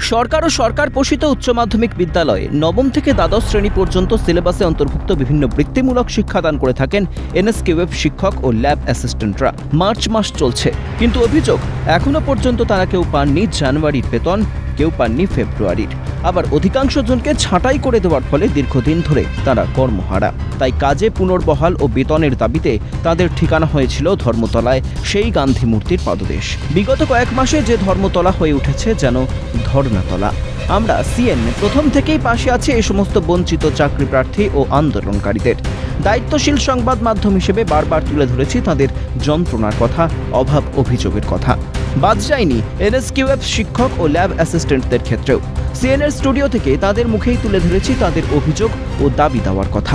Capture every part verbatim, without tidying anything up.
সরকার ও সরকার পোষিত উচ্চ মাধ্যমিক বিদ্যালয়ে নবম থেকে দ্বাদশ শ্রেণী পর্যন্ত সিলেবাসে অন্তর্ভুক্ত বিভিন্ন বৃত্তিমূলক শিক্ষাদান করে থাকেন এনএসকিউএফ শিক্ষক ও ল্যাব অ্যাসিস্ট্যান্টরা। মার্চ মাস চলছে, কিন্তু অভিযোগ এখনো পর্যন্ত তারা কেউ পাননি জানুয়ারির বেতন, কেউ পাননি ফেব্রুয়ারির। আবার অধিকাংশ জনকে ছাঁটাই করে দেওয়ার ফলে দীর্ঘদিন ধরে তারা কর্মহারা। তাই কাজে পুনর্বহাল ও বেতনের দাবিতে তাদের ঠিকানা হয়েছিল ধর্মতলায়, সেই গান্ধী মূর্তির পাদদেশ। বিগত কয়েক মাসে যে ধর্মতলা হয়ে উঠেছে যেন ধর্নাতলা। আমরা সিএন প্রথম থেকেই পাশে আছে এই সমস্ত বঞ্চিত চাকরি প্রার্থী ও আন্দোলনকারীদের। দায়িত্বশীল সংবাদ মাধ্যম হিসেবে বারবার তুলে ধরেছি তাদের যন্ত্রণার কথা, অভাব অভিযোগের কথা। বাদ যায়নি এনএসকিউএফ শিক্ষক ও ল্যাব অ্যাসিস্ট্যান্টদের ক্ষেত্রেও। সিএনএর স্টুডিও থেকে তাদের মুখেই তুলে ধরেছি তাদের অভিযোগ ও দাবি দেওয়ার কথা।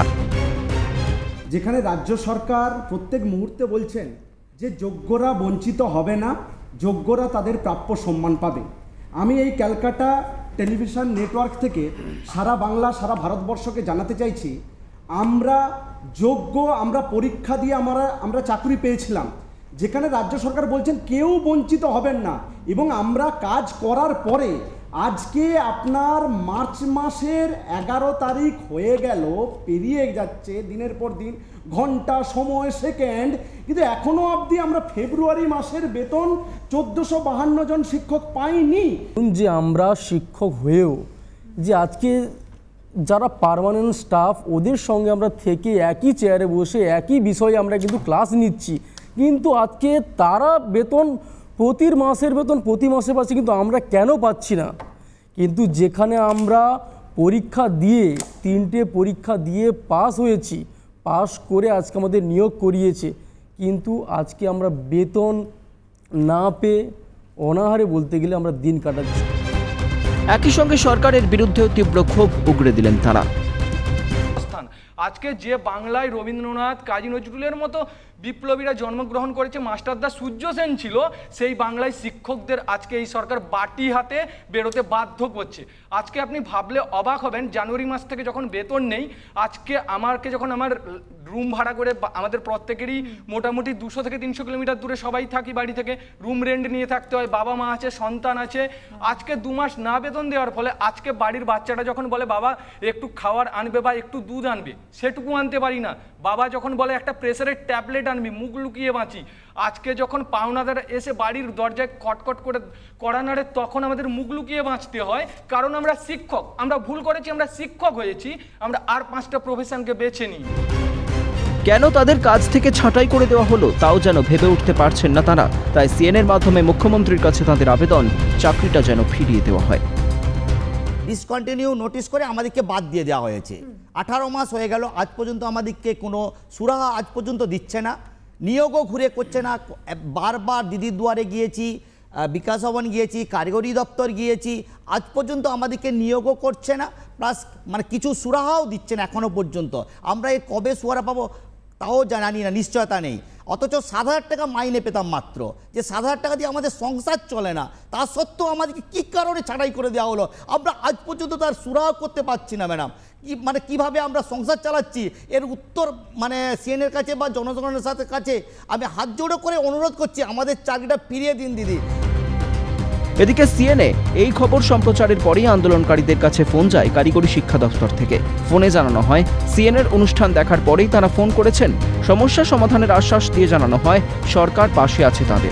যেখানে রাজ্য সরকার প্রত্যেক মুহূর্তে বলছেন যে যোগ্যরা বঞ্চিত হবে না, যোগ্যরা তাদের প্রাপ্য সম্মান পাবে। আমি এই ক্যালকাটা টেলিভিশন নেটওয়ার্ক থেকে সারা বাংলা, সারা ভারতবর্ষকে জানাতে চাইছি, আমরা যোগ্য, আমরা পরীক্ষা দিয়ে আমরা আমরা চাকরি পেয়েছিলাম। যেখানে রাজ্য সরকার বলছেন কেউ বঞ্চিত হবেন না, এবং আমরা কাজ করার পরে আজকে আপনার মার্চ মাসের এগারো তারিখ হয়ে গেল, পেরিয়ে যাচ্ছে দিনের পর দিন, ঘন্টা, সময়, সেকেন্ড, কিন্তু এখনো অবধি আমরা ফেব্রুয়ারি মাসের বেতন চোদ্দোশো বাহান্ন জন শিক্ষক পাইনি। যে আমরা শিক্ষক হয়েও যে আজকে যারা পার্মানেন্ট স্টাফ, ওদের সঙ্গে আমরা থেকে একই চেয়ারে বসে একই বিষয়ে আমরা কিন্তু ক্লাস নিচ্ছি, কিন্তু আজকে তারা বেতন প্রতি মাসের বেতন প্রতি মাসে পাচ্ছি, কিন্তু আমরা কেন পাচ্ছি না? কিন্তু যেখানে আমরা পরীক্ষা দিয়ে তিনটে পরীক্ষা দিয়ে পাস হয়েছি, পাস করে আজকে আমাদের নিয়োগ করিয়েছে, কিন্তু আজকে আমরা বেতন না পেয়ে অনাহারে বলতে গেলে আমরা দিন কাটাচ্ছি। একই সঙ্গে সরকারের বিরুদ্ধেও তীব্র ক্ষোভ উগরে দিলেন তারা। আজকে যে বাংলায় রবীন্দ্রনাথ, কাজী নজরুলের মতো বিপ্লবীরা জন্মগ্রহণ করেছে, মাস্টারদা সূর্য সেন ছিল, সেই বাংলায় শিক্ষকদের আজকে এই সরকার বাটি হাতে বেরোতে বাধ্য করছে। আজকে আপনি ভাবলে অবাক হবেন, জানুয়ারি মাস থেকে যখন বেতন নেই, আজকে আমাকে যখন আমার রুম ভাড়া করে, আমাদের প্রত্যেকেরই মোটামুটি দুশো থেকে তিনশো কিলোমিটার দূরে সবাই থাকি, বাড়ি থেকে রুম রেন্ট নিয়ে থাকতে হয়, বাবা মা আছে, সন্তান আছে। আজকে দু মাস না বেতন দেওয়ার ফলে আজকে বাড়ির বাচ্চাটা যখন বলে বাবা একটু খাবার আনবে বা একটু দুধ আনবে, সেটুকু আনতে পারি না। বাবা যখন বলে একটা প্রেসারের ট্যাবলেট আনবি, মুখ লুকিয়ে বাঁচি। আজকে যখন পাওনাদার এসে বাড়ির দরজায় কটকট করে কড়া নাড়ে, তখন আমাদের মুখ লুকিয়ে বাঁচতে হয়, কারণ আমরা শিক্ষক। আমরা ভুল করেছি, আমরা শিক্ষক হয়েছি, আমরা আর পাঁচটা প্রফেশনকে বেছে নিই। কেন তাদের কাজ থেকে ছাঁটাই করে দেওয়া হলো তাও যেন ভেবে উঠতে পারছেন না তারা। তাই সিএনের মাধ্যমে মুখ্যমন্ত্রীর কাছে তাদের আবেদন, চাকরিটা যেন ফিরিয়ে দেওয়া হয়। ডিসকন্টিনিউ নোটিশ করে আমাদেরকে বাদ দিয়ে দেওয়া হয়েছে। আঠারো মাস হয়ে গেল, আজ পর্যন্ত আমাদেরকে কোনো সুরাহা আজ পর্যন্ত দিচ্ছে না, নিয়োগও ঘুরে করছে না। বারবার দিদির দুয়ারে গিয়েছি, বিকাশ ভবন গিয়েছি, কারিগরি দপ্তর গিয়েছি, আজ পর্যন্ত আমাদেরকে নিয়োগও করছে না, প্লাস মানে কিছু সুরাহাও দিচ্ছে না এখনও পর্যন্ত। আমরা এর কবে সুরাহা পাবো তাও জানি না, নিশ্চয়তা নেই। অথচ সাত হাজার টাকা মাইনে পেতাম মাত্র, যে সাত হাজার টাকা দিয়ে আমাদের সংসার চলে না, তা সত্ত্বেও আমাদেরকে কী কারণে ছাঁটাই করে দেওয়া হলো, আমরা আজ পর্যন্ত তার সুরাহা করতে পারছি না। ম্যাডাম, কি মানে কিভাবে আমরা সংসার চালাচ্ছি, এর উত্তর মানে সিএনের কাছে বা জনগণের সাথে কাছে আমি হাত জোড়ো করে অনুরোধ করছি, আমাদের চাকরিটা ফিরিয়ে দিন দিদি। এদিকে সিএনএ এই খবর সম্প্রচারের পরেই আন্দোলনকারীদের কাছে ফোন যায় কারিগরি শিক্ষা দফতর থেকে। ফোনে জানানো হয় সিএনএর অনুষ্ঠান দেখার পরেই তারা ফোন করেছেন। সমস্যা সমাধানের আশ্বাস দিয়ে জানানো হয় সরকার পাশে আছে তাদের।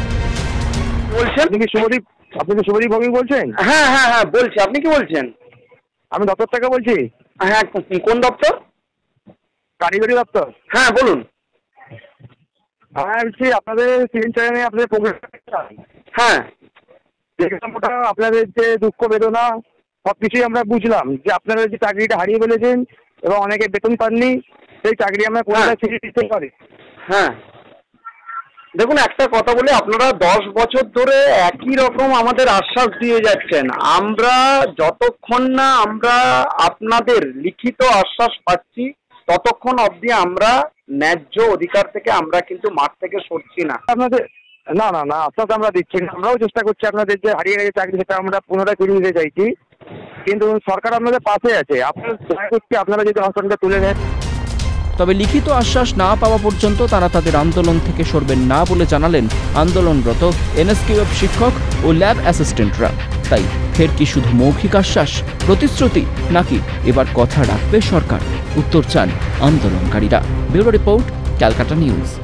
বলছেন আপনি কি শুভদীপ, আপনি কি শুভদীপ ভৌমিক বলছেন? হ্যাঁ হ্যাঁ হ্যাঁ বলছি, আপনি কি বলছেন? আমি দপ্তর থেকে বলছি। হ্যাঁ, কোন দপ্তর? কারিগরি দপ্তর। হ্যাঁ বলুন। হ্যাঁ বলছি আপনাদের সিএন চ্যানেলে আপনাদের প্রোগ্রাম। হ্যাঁ দেখলাম, ওটা আপনাদের যে দুঃখ বেদনা সব কিছুই আমরা বুঝলাম, যে আপনারা যে চাকরিটা হারিয়ে ফেলেছেন এবং অনেকে বেতন পাননি, সেই চাকরি আমরা কোনটা ছেড়ে দিতে পারি। হ্যাঁ দেখুন, একটা কথা বলি, আপনারা দশ বছর ধরে একই রকম আমাদের আশ্বাস দিয়ে যাচ্ছেন। আমরা যতক্ষণ না আমরা আপনাদের লিখিত আশ্বাস পাচ্ছি, ততক্ষণ অবধি আমরা ন্যায্য অধিকার থেকে আমরা কিন্তু মাঠ থেকে সরছি না। আপনাদের না না না আশ্বাস আমরা দিচ্ছি না, আমরাও চেষ্টা করছি আপনাদের যে হারিয়ে গেছে চাকরি সেটা আমরা পুনরায় ফিরিয়ে নিতে চাইছি, কিন্তু সরকার আপনাদের পাশে আছে। আপনারা চেষ্টা করছি আপনারা যদি আশ্বাসটা তুলে নেন। তবে লিখিত আশ্বাস না পাওয়া পর্যন্ত তারা তাদের আন্দোলন থেকে সরবেন না বলে জানালেন আন্দোলনরত এনএসকিউএফ শিক্ষক ও ল্যাব অ্যাসিস্ট্যান্টরা। তাই ফের কি শুধু মৌখিক আশ্বাস, প্রতিশ্রুতি, নাকি এবার কথা রাখবে সরকার? উত্তর চান আন্দোলনকারীরা। Bureau report, Calcutta news.